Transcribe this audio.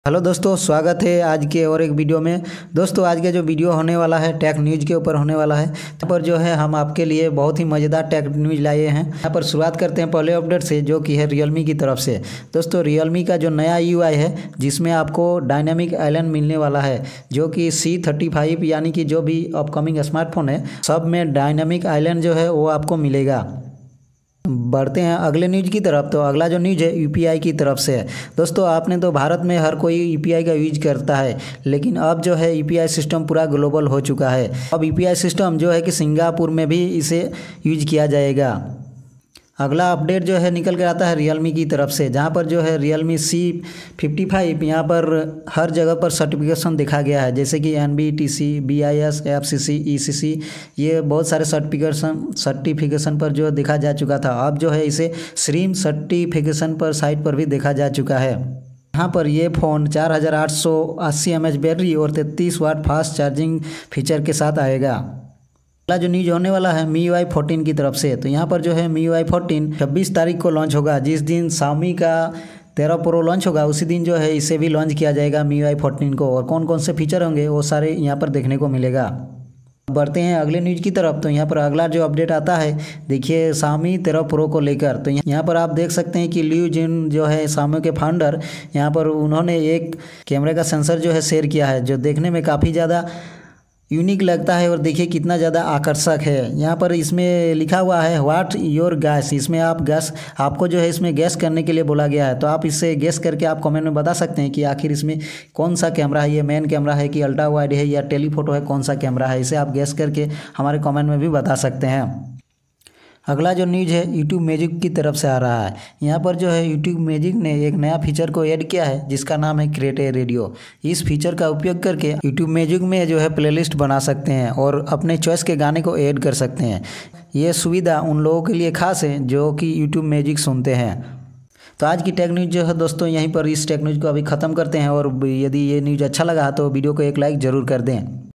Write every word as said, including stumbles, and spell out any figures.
Hello दोस्तों, स्वागत है आज के और एक वीडियो में। दोस्तों आज का जो वीडियो होने वाला है टेक न्यूज़ के ऊपर होने वाला है। यहाँ पर जो है हम आपके लिए बहुत ही मज़ेदार टेक न्यूज़ लाए हैं। यहाँ पर शुरुआत करते हैं पहले अपडेट से, जो कि है रियलमी की तरफ से। दोस्तों रियलमी का जो नया यू आई है, जिसमें आपको डायनामिक आइलैंड मिलने वाला है, जो कि सी थर्टी फाइव यानी कि जो भी अपकमिंग स्मार्टफोन है सब में डायनामिक आइलैंड जो है वो आपको मिलेगा। बढ़ते हैं अगले न्यूज़ की तरफ। तो अगला जो न्यूज़ है यूपीआई की तरफ से है। दोस्तों आपने तो भारत में हर कोई यूपीआई का यूज करता है, लेकिन अब जो है यूपीआई सिस्टम पूरा ग्लोबल हो चुका है। अब यूपीआई सिस्टम जो है कि सिंगापुर में भी इसे यूज किया जाएगा। अगला अपडेट जो है निकल कर आता है रियलमी की तरफ से, जहाँ पर जो है रियलमी सी फिफ्टी फाइव यहाँ पर हर जगह पर सर्टिफिकेशन दिखा गया है, जैसे कि N B T C B I S F C C E C C, ये बहुत सारे सर्टिफिकेशन सर्टिफिकेशन पर जो दिखा जा चुका था। अब जो है इसे स्ट्रीम सर्टिफिकेशन पर साइट पर भी देखा जा चुका है। यहाँ पर ये फ़ोन चार हज़ार आठ सौ अस्सी एम एच बैटरी और तैंतीस वाट फास्ट चार्जिंग फीचर के साथ आएगा। अगला जो न्यूज होने वाला है मी यू आई फोर्टीन की तरफ से। तो यहाँ पर जो है मी यू आई फोर्टीन छब्बीस तारीख को लॉन्च होगा। जिस दिन शाओमी का तेरह प्रो लॉन्च होगा उसी दिन जो है इसे भी लॉन्च किया जाएगा मी यू आई फोर्टीन को, और कौन कौन से फीचर होंगे वो सारे यहाँ पर देखने को मिलेगा। बढ़ते हैं अगले न्यूज़ की तरफ। तो यहाँ पर अगला जो अपडेट आता है, देखिए शाओमी तेरह प्रो को लेकर। तो यहाँ पर आप देख सकते हैं कि लियू जिन जो है शाओमी के फाउंडर, यहाँ पर उन्होंने एक कैमरे का सेंसर जो है शेयर किया है, जो देखने में काफ़ी ज़्यादा यूनिक लगता है और देखिए कितना ज़्यादा आकर्षक है। यहाँ पर इसमें लिखा हुआ है व्हाट योर गैस। इसमें आप गैस आपको जो है इसमें गैस करने के लिए बोला गया है। तो आप इससे गैस करके आप कमेंट में बता सकते हैं कि आखिर इसमें कौन सा कैमरा है, ये मेन कैमरा है कि अल्ट्रा वाइड है या टेलीफोटो है, कौन सा कैमरा है। इसे आप गैस करके हमारे कमेंट में भी बता सकते हैं। अगला जो न्यूज़ है यूट्यूब म्यूजिक की तरफ से आ रहा है। यहाँ पर जो है यूट्यूब म्यूजिक ने एक नया फीचर को ऐड किया है, जिसका नाम है क्रिएट ए रेडियो। इस फीचर का उपयोग करके यूट्यूब म्यूजिक में जो है प्लेलिस्ट बना सकते हैं और अपने चॉइस के गाने को ऐड कर सकते हैं। ये सुविधा उन लोगों के लिए खास है जो कि यूट्यूब म्यूजिक सुनते हैं। तो आज की टेक न्यूज़ जो है दोस्तों यहीं पर इस टेक न्यूज़ को अभी ख़त्म करते हैं, और यदि ये न्यूज़ अच्छा लगा तो वीडियो को एक लाइक ज़रूर कर दें।